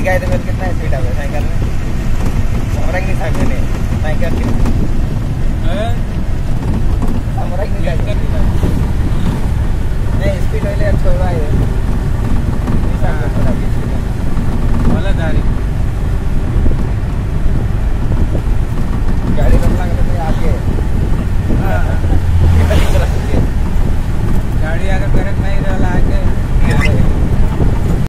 दिखाई दे मेरे कितना स्पीड है साइकिल में। और नहीं था मैंने साइकिल के